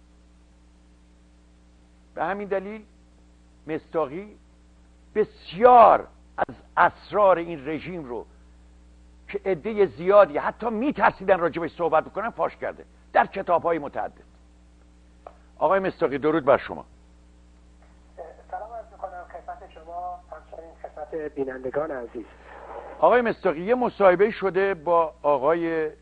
به همین دلیل مصداقی بسیار از اسرار این رژیم رو که عده زیادی حتی میترسیدن راجبش صحبت بکنن فاش کرده در کتاب‌های متعدد. آقای مصداقی درود بر شما. سلام عرض می‌کنم خدمت شما، همچنین خدمت بینندگان عزیز. آقای مصداقی، یه مصاحبه شده با آقای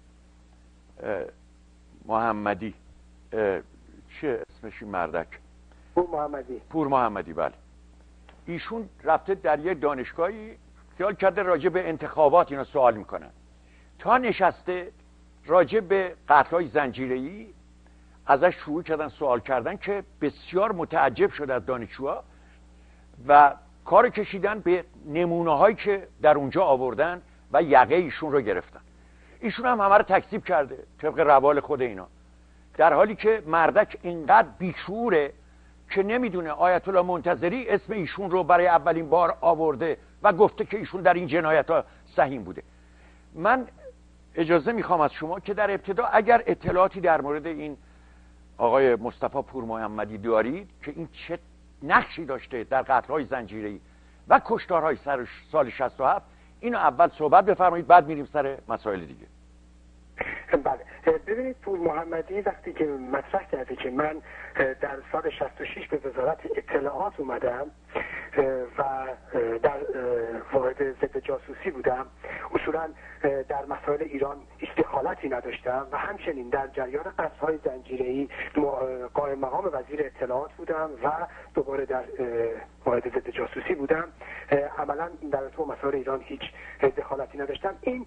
محمدی، چه اسمش مردک؟ پور محمدی. بله. ایشون رفته در یک دانشگاهی، خیال کرده راجع به انتخابات اینا سوال میکنن، تا نشسته راجع به قتل‌های زنجیره‌ای ازش شروع کردن سوال کردن که بسیار متعجب شد از دانشجوها و کار کشیدن به نمونه‌هایی که در اونجا آوردن و یقه ایشون رو گرفتن. ایشون هم همه رو تکذیب کرده طبق روال خود اینا، در حالی که مردک اینقدر بیشعوره که نمیدونه آیت الله منتظری اسم ایشون رو برای اولین بار آورده و گفته که ایشون در این جنایت ها سهیم بوده. من اجازه میخوام از شما که در ابتدا اگر اطلاعاتی در مورد این آقای مصطفی پورمحمدی دارید که این چه نقشی داشته در قتل‌های زنجیره‌ای و کشتارهای سال 67، اینو اول صحبت بفرمایید، بعد میریم سر مسائل دیگه. بله، ببینید پورمحمدی وقتی که مطرح کرده که من در سال 66 به وزارت اطلاعات اومدم و در واحد ضد جاسوسی بودم، اصولا در مسائل ایران هیچ دخالتی نداشتم و همچنین در جریان قتل‌های زنجیره‌ای قائم مقام وزیر اطلاعات بودم و دوباره در واحد ضد جاسوسی بودم، عملا در تو مسائل ایران هیچ دخالتی نداشتم. این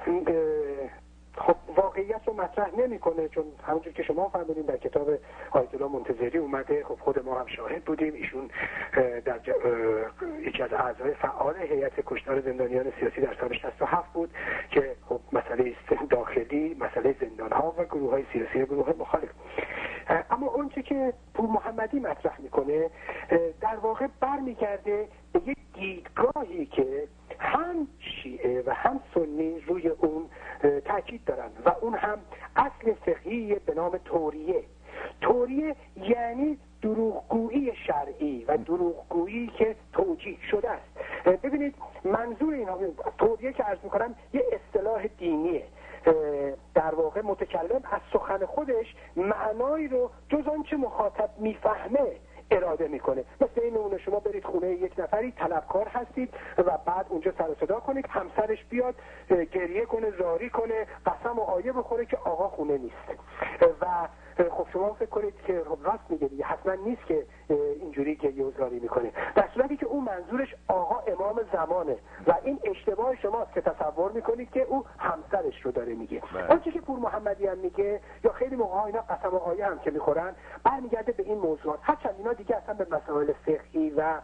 خب واقعیت رو مطرح نمیکنه، چون همونجور که شما فرمودین در کتاب آیت الله منتظری اومده، خب خود ما هم شاهد بودیم، ایشون در یکی از اعضای فعال هیئت کشتار زندانیان سیاسی در سال 67 بود که خب مسئله داخلی، مسئله زندان‌ها و گروه‌های سیاسی و گروه مخالف. اما اونچه که پورمحمدی مطرح میکنه در واقع برمیگرده به یک دیدگاهی که هم شیعه و هم سنی روی اون تاکید دارن و اون هم اصل فقهی به نام توریه. توریه یعنی دروغگویی شرعی و دروغگویی که توجیه شده است. ببینید منظور اینها، توریه که عرض میکنم یه اصطلاح دینیه، در واقع متکلم از سخن خودش معنایی رو جز آنچه مخاطب میفهمه اراده میکنه. مثل این اون شما برید خونه یک نفری طلبکار هستید و بعد اونجا سر و صدا کنید، همسرش بیاد گریه کنه، زاری کنه، قسم و آیه بخوره که آقا خونه نیست و خب شما فکر کنید که راست میگه دیگه، حتما نیست که اینجوری گریه و زاری میکنه، در صورتی که اون منظورش آقا امام زمانه و این اشتباه شماست که تصور میکنید که او همسرش رو داره میگه. آنچه که پورمحمدی هم میگه یا خیلی موقعا اینا قسم و آیه هم که میخورن برمیگرده به این موضوعات، هرچند اینا دیگه اصلا به مسائل فقهی و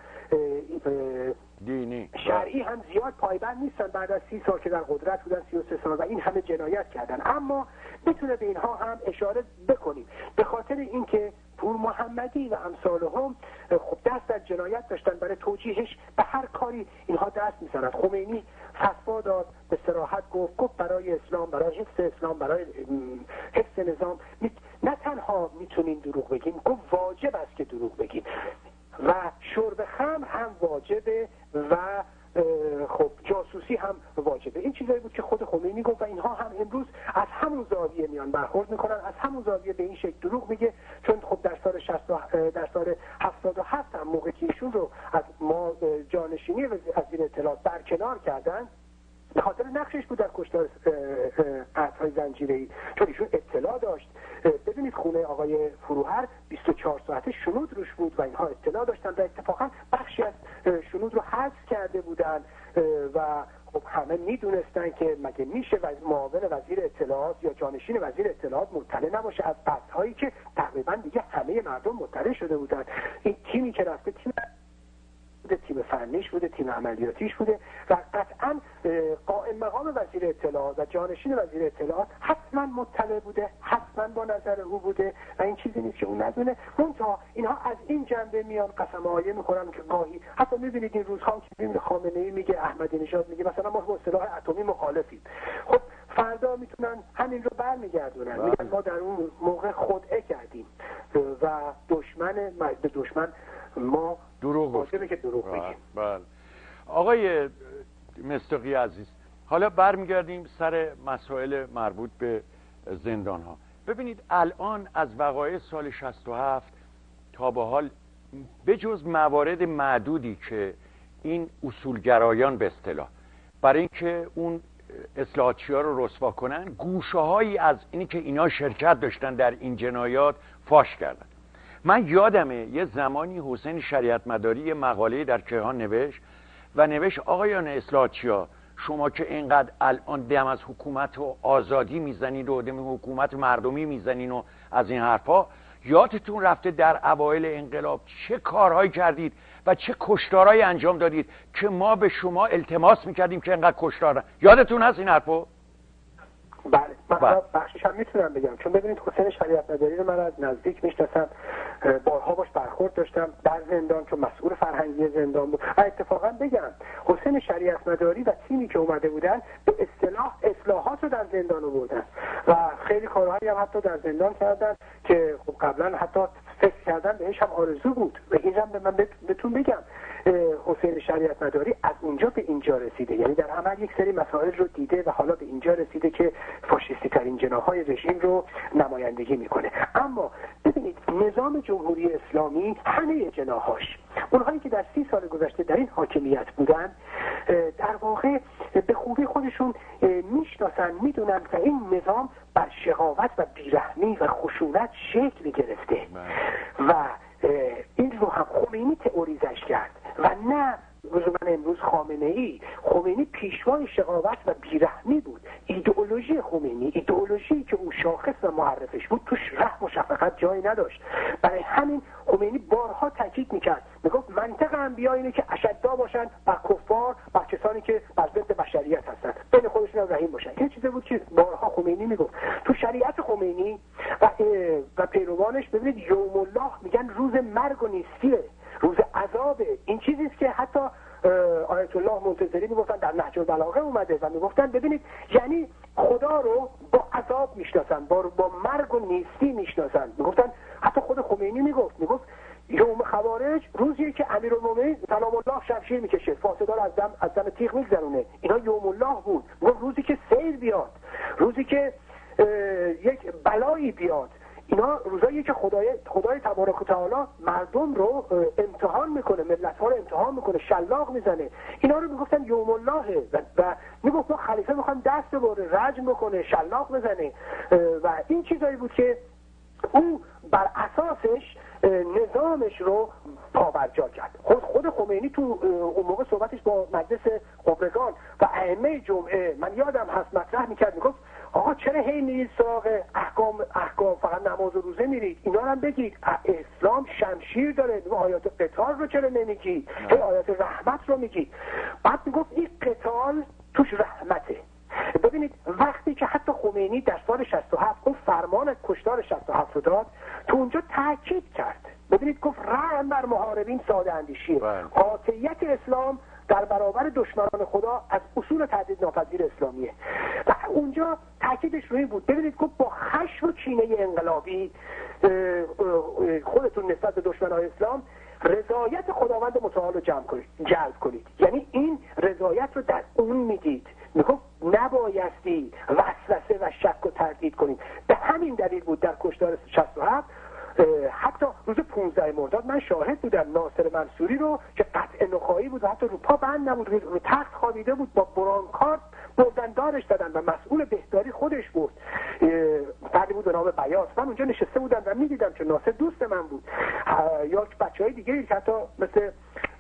دینی شرعی هم زیاد پایبند نیستن. بعد از 30 سال که در قدرت بودن، 33 سال، و این همه جنایت کردن، اما میتونه به اینها هم اشاره بکنیم به خاطر اینکه پورمحمدی و امثالهم خب دست در جنایت داشتن، برای توجیهش به هر کاری اینها دست میزنند. خمینی فتوا داد، به صراحت گفت برای اسلام، برای حفظ اسلام، برای حفظ نظام نه تنها میتونین دروغ بگین، گفت واجب است که دروغ بگین و شرب خمر هم واجبه و خب جاسوسی هم واجبه. این چیزایی بود که خود خمینی گفت و اینها هم امروز از همون زاویه میان برخورد میکنن، از همون زاویه به این شکل دروغ میگه، چون خب در سال 77 هم موقعی که ایشون رو از ما جانشینی وزیر اطلاعات برکنار کردن، به خاطر نقشش بود در کشتار قتل‌های زنجیره‌ای، چون ایشون اطلاع داشت. ببینید خونه آقای فروهر 24 ساعته شنود روش بود و اینها اطلاع داشتن و اتفاقا بخشی از شنود رو حذف کرده بودن و خب همه میدونستن که مگه میشه معاون وزیر اطلاعات یا جانشین وزیر اطلاعات مطلع نباشه از قتل‌هایی که تقریبا دیگه همه مردم مطلع شده بودن. این تیمی که رفته تیم فنیش بوده، تیم عملیاتیش بوده و قطعا قائم مقام وزیر اطلاعات و جانشین وزیر اطلاعات حتما مطلع بوده، حتما با نظر او بوده و این چیزی نیست که اون ندونه. منتها اینها از این جنبه میان قسم آیه میخورن که گاهی حتی میبینید این روزها که میبینید خامنه‌ای میگه، احمدی نژاد میگه مثلا ما با سلاح اتمی مخالفیم، خب فردا میتونن همین رو برمیگردونن، میگن ما در اون موقع خدعه کردیم و دشمن ما دروغ واجبه که دروغ بگیم. بله. آقای مصداقی عزیز، حالا برمیگردیم سر مسائل مربوط به زندان ها. ببینید الان از وقایع سال 67 تا به حال به جز موارد معدودی که این اصولگرایان به اصطلاح برای اینکه اون اصلاحاتچی‌ها رو رسوا کنن، گوشه‌هایی از اینی که اینا شرکت داشتن در این جنایات فاش کردن. من یادمه یه زمانی حسین شریعت مداری یه مقاله در کیهان نوشت آقایان اصلاحاتچی‌ها، شما که اینقدر الان دم از حکومت و آزادی میزنید و دم حکومت مردمی میزنید و از این حرفا، یادتون رفته در اوایل انقلاب چه کارهایی کردید و چه کشتارهایی انجام دادید که ما به شما التماس میکردیم که اینقدر کشتار. یادتون هست این حرفو؟ بله، من بخشش هم میتونم بگم، چون ببینید حسین شریعت مداری رو من از نزدیک میشناسم، بارها باش برخورد داشتم در زندان، چون مسئول فرهنگی زندان بود. و اتفاقا بگم حسین شریعت مداری و تیمی که اومده بودن به اصطلاح اصلاحات رو در زندان آوردن و خیلی کارهایی هم حتی در زندان کردن که خب قبلا حتی فکر کردن بهش هم آرزو بود. و اینم من بهتون بگم حسین شریعت مداری از اونجا به اینجا رسیده، یعنی در عمل یک سری مسائل رو دیده و حالا به اینجا رسیده که فاشیستی ترین جناح‌های رژیم رو نمایندگی میکنه. اما ببینید نظام جمهوری اسلامی همه جناحاش، اونهایی که در 30 سال گذشته در این حاکمیت بودن، در واقع به خوبی خودشون میشناسن، میدونن که این نظام بر شقاوت و بیرحمی و خشونت شکل گرفته و این رو هم خمینی تئوریزش کرد و نه لزوما امروز خمینی پیشوای شقاوت و بیرحمی بود. ایدئولوژی خمینی، ایدئولوژی که او شاخص و معرفش بود، توش رحم و شفقت جایی نداشت. برای همین خمینی بارها تاکید میکرد، میگفت منطق انبیا اینه که اشدا باشن بر کفار، بر کسانی که بر ضد بشریت هستن، بین خودشون رحیم باشن. این چیزی بود که بارها خمینی میگفت. تو شریعت خمینی و پیروانش ببینید یوم الله میگن روز مرگ و نیستیه، روز عذابه. این چیزی است که حتی آیت الله منتظری میگفتن، در نهج البلاغه اومده و میگفتن ببینید یعنی خدا رو با عذاب میشناسن، با مرگ و نیستی میشناسن. میگفتن حتی خود خمینی میگفت یوم خوارج روزیه که امیرالمومنین سلام الله شمشیر میکشه، فاسدار از دم تیغ میگذرونه. اینا یوم الله بود. میگفت روزی که سیل بیاد، روزی که یک بلایی بیاد. اینا روزایی که خدای تبارک و تعالی مردم رو امتحان میکنه، ملت‌ها رو امتحان میکنه، شلاق میزنه. اینا رو میگفتن یوم الله و میگفت خلیفه میخوان دست ببره، رجم بکنه، شلاق بزنه و این چیزایی بود که او بر اساسش نظامش رو پابرجا کرد. خود خمینی تو اون موقع صحبتش با مجلس خبرگان و ائمه جمعه من یادم هست مطرح میکرد، میگفت آقا چرا هی میرید سراغ احکام فقط نماز و روزه میرید؟ اینا هم بگید. اسلام شمشیر داره، آیات قتال رو چرا نمیگید؟ هی آیات رحمت رو میگید. بعد میگفت این قتال توش رحمته. ببینید وقتی که حتی خمینی در سال 67 اون فرمان کشتار 67 رو داد، تو اونجا تاکید کرد، ببینید گفت رحم بر محاربین ساده اندیشیه، قاطعیت اسلام در برابر دشمنان خدا از اصول تهدید ناپذیر اسلامیه. و اونجا تاکیدش روی بود، ببینید گفت با خشم و کینه انقلابی خودتون نسبت به دشمنان اسلام رضایت خداوند متعال رو جلب کنید. یعنی این رضایت رو در اون میدید. میگفت نبایستی وسوسه و شک و تردید کنید. به همین دلیل بود در کشتار 67 حتی روز 15 مرداد من شاهد بودم ناصر منصوری رو که قطع نخایی بود و حتی رو پا بند نبود، رو تخت خوابیده بود، با برانکارد بردندارش دادن و مسئول بهداری خودش بود، فردی بود به نام بیاس. من اونجا نشسته بودم و میدیدم که ناصر دوست من بود، یا بچهای دیگه که حتی مثل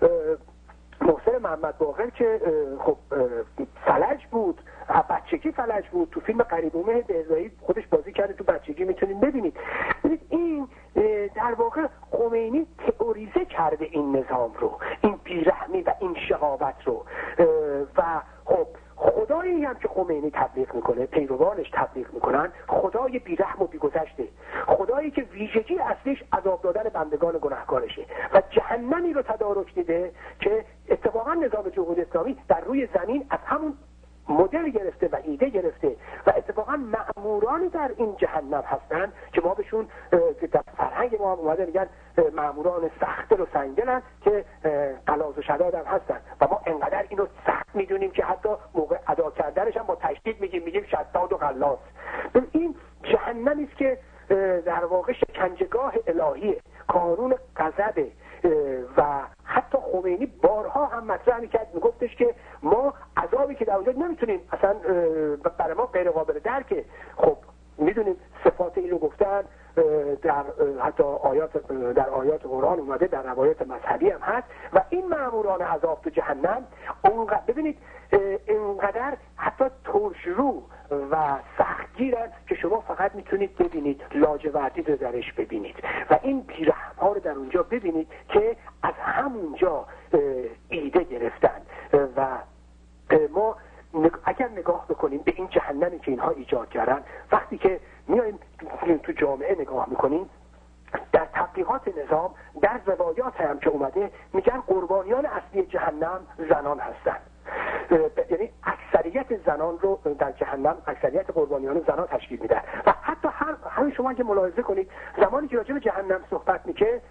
محسن محمد باقر که خب فلج بود، بچگی فلج بود، تو فیلم قریبومه بهزایی خودش بازی کرده، تو بچگی میتونید ببینید. این در واقع خمینی تئوریزه کرده این نظام رو، این بیرحمی و این شقاوت رو. و خب خدایی هم که خمینی تبلیغ میکنه، پیروانش تبلیغ میکنن، خدای بیرحم و بیگذشته، خدایی که ویژگی اصلیش عذاب دادن بندگان گناهکارشه و جهنمی رو تدارک دیده که اتفاقا نظام جمهوری اسلامی در روی زمین از همون مدل گرفته و ایده گرفته و اتفاقا مأمورانی در این جهنم هستن که ما بهشون در فرهنگ ما اومده میگن مأموران سخت و سنگلن که غلاظ و شداد هم هستن و ما انقدر اینو سخت میدونیم که حتی موقع ادا کردنش هم با تشدید میگیم شداد و غلاظ. این جهنمی است که در واقع شکنجهگاه الهیه، قانون غضب. و حتی خمینی بارها هم مطرح میکرد، میگفتش که ما عذابی که در اونجا نمیتونیم، اصلا برای ما غیر قابل درکه. خب میدونیم صفات این رو گفتن، در حتی در آیات قرآن اومده، در روایات مذهبی هم هست. و این مأموران عذاب تو جهنم ببینید اینقدر حتی ترشرو و سختگیرن که شما فقط میتونید ببینید، لاجوردی رو درش ببینید و این بیرحم ها رو در اونجا ببینید که از همونجا ایده گرفتن. و ما اگر نگاه بکنیم به این جهنمی که اینها ایجاد کردن، وقتی که میایم تو جامعه نگاه میکنیم، در تبلیغات نظام، در روایات هم که اومده میگن قربانیان اصلی جهنم زنان هستن. یعنی اکثریت زنان رو در جهنم، اکثریت قربانیان زنان تشکیل میدن. و حتی همین شما که ملاحظه کنید زمانی که راجع به جهنم صحبت میشه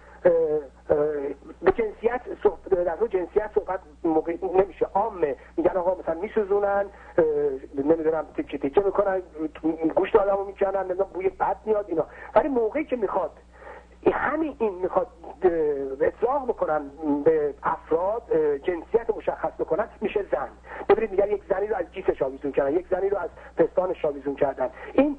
به جنسیت در رو جنسیت صحبت موقع نمیشه، عامه میگن آقا مثلا میسوزونن، نمیدونم تیکه تیکه میکنن، گوشت آدمو میکنن، نمیدونم بوی بد میاد اینا. ولی موقعی که میخواد این میخواد اطلاق بکنن به افراد، جنسیت مشخص بکنن، میشه زن. ببینید میگن یک زنی رو از جیسش آویزون کردن، یک زنی رو از پستانش آویزون کردن. این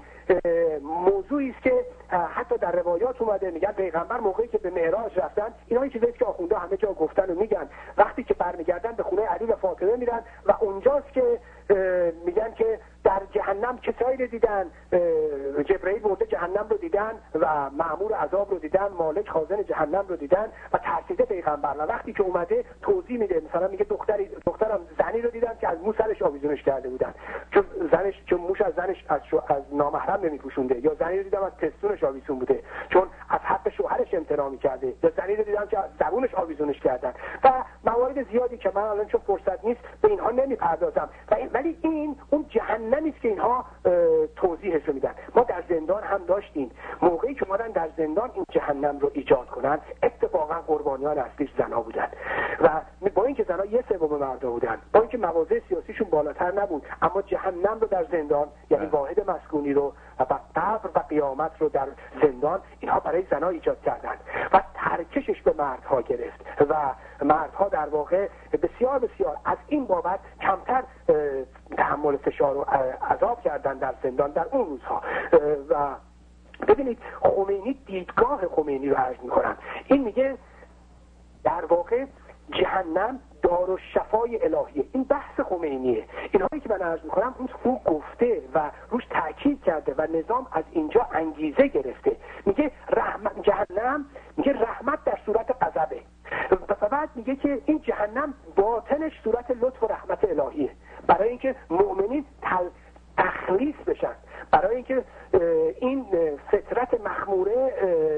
موضوعی است که حتی در روایات اومده، میگن پیغمبر موقعی که به معراج رفتن، اینا چیزایی که آخونده همه جا گفتن و میگن، وقتی که برمیگردن به خونه علی و فاطمه میرن و اونجاست که میگن که در جهنم کسایی رو دیدن، جبرئیل برده جهنم رو دیدن و مأمور عذاب رو دیدن، مالک خازن جهنم رو دیدن و ترسیده پیغمبر. و وقتی که اومده توضیح میده، مثلا میگه دخترم زنی رو دیدن که از مو سرش آویزونش کرده بودن، چون موش از زنش از نامحرم نمیپوشونده، یا زنی رو دیدم از پستونش آویزون بوده چون از حق شوهرش امتناع میکرده، یا زنی رو دیدم که از زبونش آویزونش کردن و موارد زیادی که من الان چون فرصت نیست به اینها نمیپردازم. ولی این اون جهنمی است که اینها توضیحش رو میدن. ما در زندان هم داشتیم، موقعی که اومدن در زندان این جهنم رو ایجاد کنن، اتفاقا قربانیان اصلیش زنا بودن و با اینکه زنا 1/3 مردا بودن، با اینکه مواضع سیاسیشون بالاتر نبود، اما جهنم رو در زندان، یعنی واحد مسکونی رو و قبر و قیامت رو در زندان، اینها برای زنا ایجاد کردن و ترکشش به مردها گرفت و مردها در واقع بسیار بسیار از این بابت کمتر تحمل فشار و عذاب کردن در زندان در اون روزها. و ببینید خمینی، دیدگاه خمینی رو عرض میکنم، این میگه در واقع جهنم دارالشفای الهیه. این بحث خمینیه. اینهایی که من عرض میکنم اون رو گفته و روش تاکید کرده و نظام از اینجا انگیزه گرفته. میگه جهنم، میگه رحمت در صورت غضبه و بعد میگه که این جهنم باطنش صورت لطف و رحمت الهیه، برای اینکه مؤمنین تخلیص بشن، برای اینکه این فطرت مخموره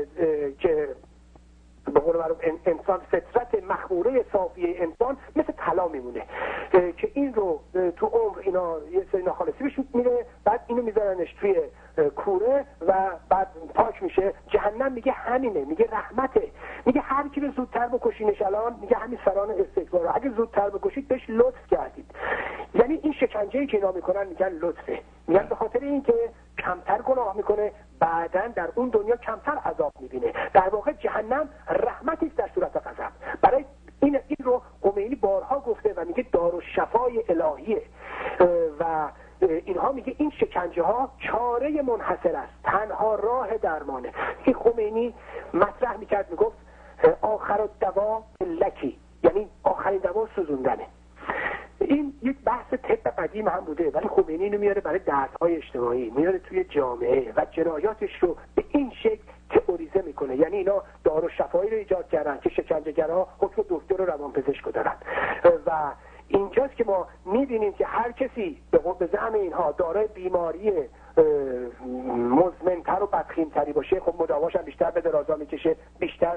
که به قول معروف انسان، فطرت مخموره صافیه انسان مثل طلا میمونه که این رو تو عمر اینا یه سری ناخالصی بهش میره، بعد اینو میذارنش توی کوره و بعد پاک میشه. جهنم میگه همینه، میگه رحمته، میگه هر کی رو زودتر بکشینش الان، میگه همین سران استکبار رو اگه زودتر بکشید بهش لطف کردید. یعنی این شکنجه‌ای که اینا میکنن میگن لطفه، میگن به خاطر اینکه کمتر گناه میکنه بعداً در اون دنیا کمتر عذاب میبینه. در واقع جهنم رحمتی است در صورت غضب. برای این رو خمینی بارها گفته و میگه دارالشفای الهیه و اینها میگه این شکنجه ها چاره منحصر است، تنها راه درمانه. این خمینی مطرح میکرد، میگفت آخر الدوا لکی، یعنی آخرین دوا سوزوندنه. این یک بحث طب قدیم هم بوده، ولی خمینی اینو میاره برای دردهای اجتماعی، میاره توی جامعه و جنایاتش رو به این شکل تئوریزه میکنه. یعنی اینا دارالشفایی رو ایجاد کردن که شکنجهگرها حکم دکتر و روانپزشک دارن و اینجاست که ما میبینیم که هر کسی به زعم اینها دارای بیماری مزمن‌تر و بدخیم‌تری باشه، خب مداواش هم بیشتر به درازا میکشه، بیشتر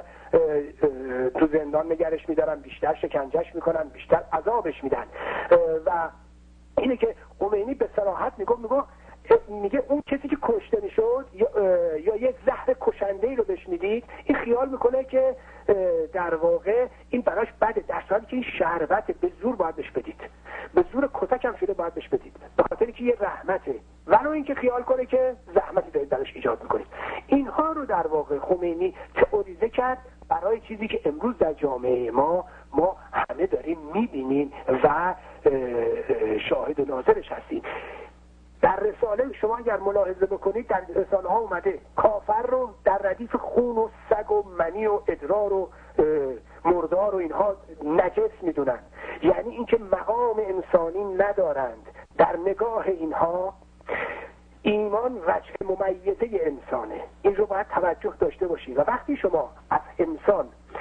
تو زندان نگرش میدارن، بیشتر شکنجهش میکنن، بیشتر عذابش میدن. و اینه که خمینی به صراحت میگه اون کسی که کشته میشد یا یک زهر کشنده‌ای رو بهش میدید، این خیال میکنه که در واقع این براش بده، در صورتی که این شربت به زور باید بهش بدید، به زور کتک هم شده باید بهش بدید، به خاطر که یه رحمته، ولو اینکه خیال کنه که زحمتی دارید براش ایجاد میکنید. اینها رو در واقع خمینی تئوریزه کرد برای چیزی که امروز در جامعه ما همه داریم میبینیم و شاهد و ناظرش هستیم. در رساله شما اگر ملاحظه بکنید، در رساله ها اومده کافر رو در ردیف خون و سگ و منی و ادرار و مردار و اینها نجس میدونن، یعنی اینکه مقام انسانی ندارند. در نگاه اینها ایمان وجه ممیزه انسانه، این رو باید توجه داشته باشید. و وقتی شما از انسان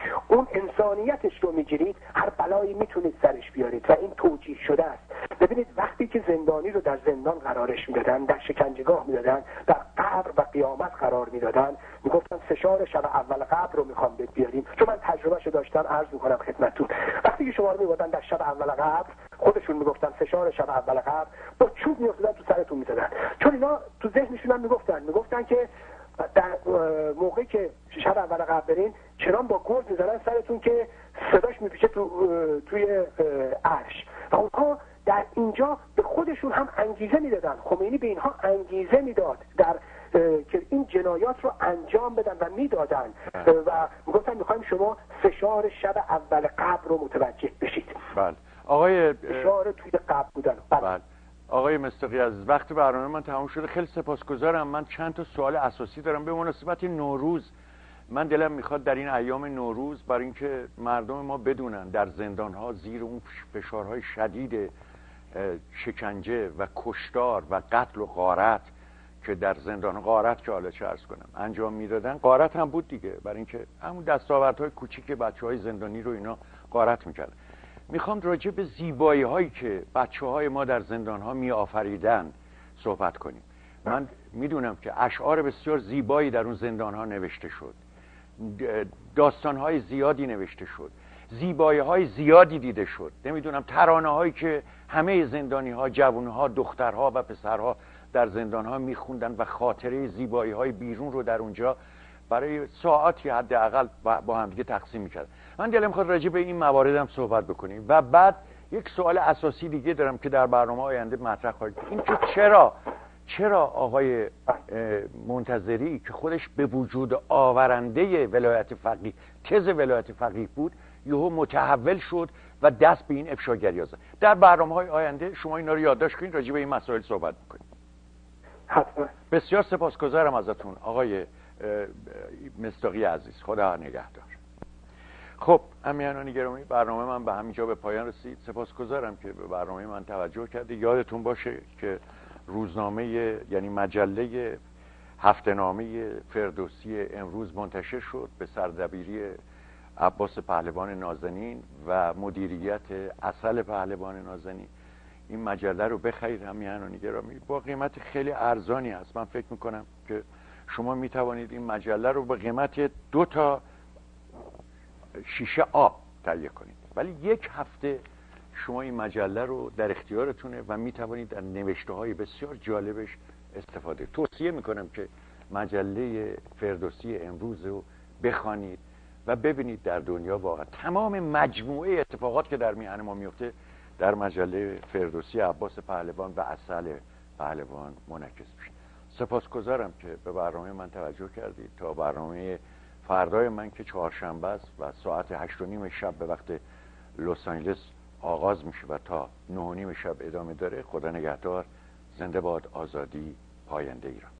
اون انسانیتش رو میگیرید هر بلایی میتونید سرش بیارید و این توجیه شده است. ببینید وقتی که زندانی رو در زندان قرارش میدادن، در شکنجهگاه میدادن، در قبر و قیامت قرار میدادن، میگفتن فشار شب اول قبر رو میخوام بهت بیاریم. چون من تجربهشو داشتم عرض میکنم خدمتتون. وقتی که شما رو میبردن در شب اول قبر، خودشون میگفتن فشار شب اول قبر، با چوب میافتادن تو سرتون میزدن. چون اینا تو ذهنشون هم میگفتن که در موقعی که شب اول قبر برین چنان با گرز میزنن سرتون که صداش میپیچه توی عرش. و اونها در اینجا به خودشون هم انگیزه میدادن. خمینی به اینها انگیزه میداد در که این جنایات رو انجام بدن و میدادن و میگفتن میخوایم شما فشار شب اول قبر رو متوجه بشید. بله آقای فشار توی قبر بودن. بله آقای مصداقی عزیز، وقت برنامه من تمام شده. خیلی سپاسگزارم. من چند تا سوال اساسی دارم به مناسبت نوروز. من دلم میخواد در این ایام نوروز برای اینکه مردم ما بدونن در زندان‌ها زیر اون فشارهای شدید شکنجه و کشتار و قتل و غارت که در زندان غارت که حالا چه عرض کنم انجام میدادن، غارت هم بود دیگه، برای اینکه همون دستاوردهای کوچیک بچه‌های زندانی رو اینا غارت میکردن. میخوام راجع به زیبایی هایی که بچه‌های ما در زندان‌ها میآفریدن صحبت کنیم. من میدونم که اشعار بسیار زیبایی در اون زندان‌ها نوشته شد، داستان‌های زیادی نوشته شد، زیبایی‌های زیادی دیده شد. نمیدونم ترانه‌هایی که همه زندانی‌ها، جوان‌ها، دخترها و پسرها در زندان‌ها میخوندن و خاطره زیبایی‌های بیرون رو در اونجا برای ساعاتی حداقل با هم دیگه تقسیم می‌کردن. من دلم می‌خواد راجع به این مواردم صحبت بکنیم و بعد یک سوال اساسی دیگه دارم که در برنامه آینده مطرح خواهد بود. این که چرا آقای منتظری که خودش به وجود آورنده ولایت فقیه، تز ولایت فقیه بود، یهو متحول شد و دست به این افشاگری زد. در برنامه‌های آینده شما اینا رو یادداشت کنید، راجع به این مسائل صحبت بکنید. حتما. بسیار سپاسگزارم ازتون آقای مصداقی عزیز. خدا نگهدار. خب امیانان گرامی، برنامه من به همینجا به پایان رسید. سپاسگزارم که به برنامه من توجه کردید. یادتون باشه که روزنامه یعنی مجله هفته‌نامه فردوسی امروز منتشر شد به سردبیری عباس پهلوان نازنین و مدیریت عسل پهلوان نازنین. این مجله رو بخرید همیهنان گرامی، با قیمت خیلی ارزانی هست. من فکر میکنم که شما میتوانید این مجله رو به قیمت 2 تا شیشه آب تهیه کنید، ولی 1 هفته شما این مجله رو در اختیارتونه و میتوانید در نوشته های بسیار جالبش استفاده. توصیه میکنم که مجله فردوسی امروز رو بخوانید و ببینید در دنیا واقعا تمام مجموعه اتفاقات که در میهن ما میفته در مجله فردوسی عباس پهلوان و عسل پهلوان منعکس میشه. سپاسگزارم که به برنامه من توجه کردید. تا برنامه فردای من که چهارشنبه است و ساعت 8:30 شب به وقت لس آنجلس آغاز میشه و تا 9:30 شب ادامه داره. خدا نگهدار. زنده باد آزادی، پاینده ایران.